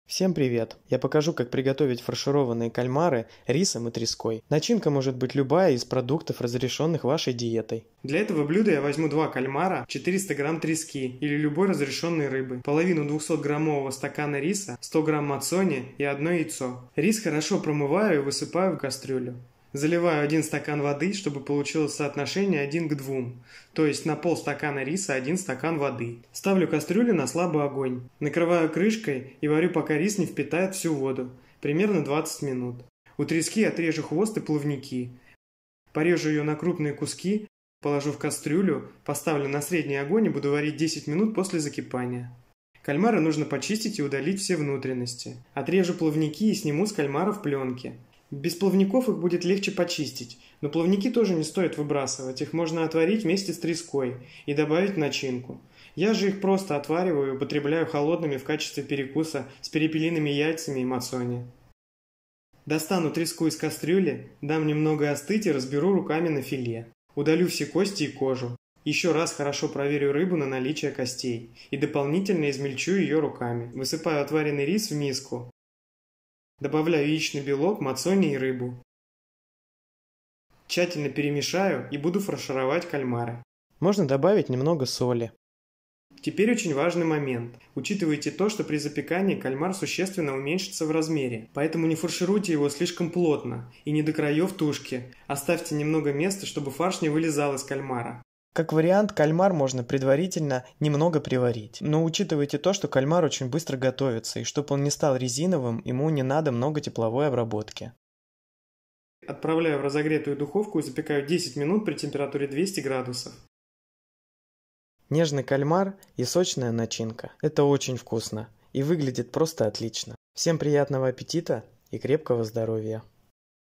Всем привет! Я покажу, как приготовить фаршированные кальмары рисом и треской. Начинка может быть любая из продуктов, разрешенных вашей диетой. Для этого блюда я возьму 2 кальмара, 400 грамм трески или любой разрешенной рыбы, половину 200-граммового стакана риса, 100 грамм мацони и 1 яйцо. Рис хорошо промываю и высыпаю в кастрюлю. Заливаю 1 стакан воды, чтобы получилось соотношение 1 к 2, то есть на полстакана риса 1 стакан воды. Ставлю кастрюлю на слабый огонь. Накрываю крышкой и варю, пока рис не впитает всю воду, примерно 20 минут. У трески отрежу хвост и плавники. Порежу ее на крупные куски, положу в кастрюлю, поставлю на средний огонь и буду варить 10 минут после закипания. Кальмары нужно почистить и удалить все внутренности. Отрежу плавники и сниму с кальмаров пленки. Без плавников их будет легче почистить, но плавники тоже не стоит выбрасывать, их можно отварить вместе с треской и добавить в начинку. Я же их просто отвариваю и употребляю холодными в качестве перекуса с перепелиными яйцами и мацони. Достану треску из кастрюли, дам немного остыть и разберу руками на филе. Удалю все кости и кожу. Еще раз хорошо проверю рыбу на наличие костей и дополнительно измельчу ее руками. Высыпаю отваренный рис в миску. Добавляю яичный белок, мацони и рыбу. Тщательно перемешаю и буду фаршировать кальмары. Можно добавить немного соли. Теперь очень важный момент. Учитывайте то, что при запекании кальмар существенно уменьшится в размере, поэтому не фаршируйте его слишком плотно и не до краев тушки. Оставьте немного места, чтобы фарш не вылезал из кальмара. Как вариант, кальмар можно предварительно немного приварить, но учитывайте то, что кальмар очень быстро готовится, и чтобы он не стал резиновым, ему не надо много тепловой обработки. Отправляю в разогретую духовку и запекаю 10 минут при температуре 200 градусов. Нежный кальмар и сочная начинка. Это очень вкусно и выглядит просто отлично. Всем приятного аппетита и крепкого здоровья!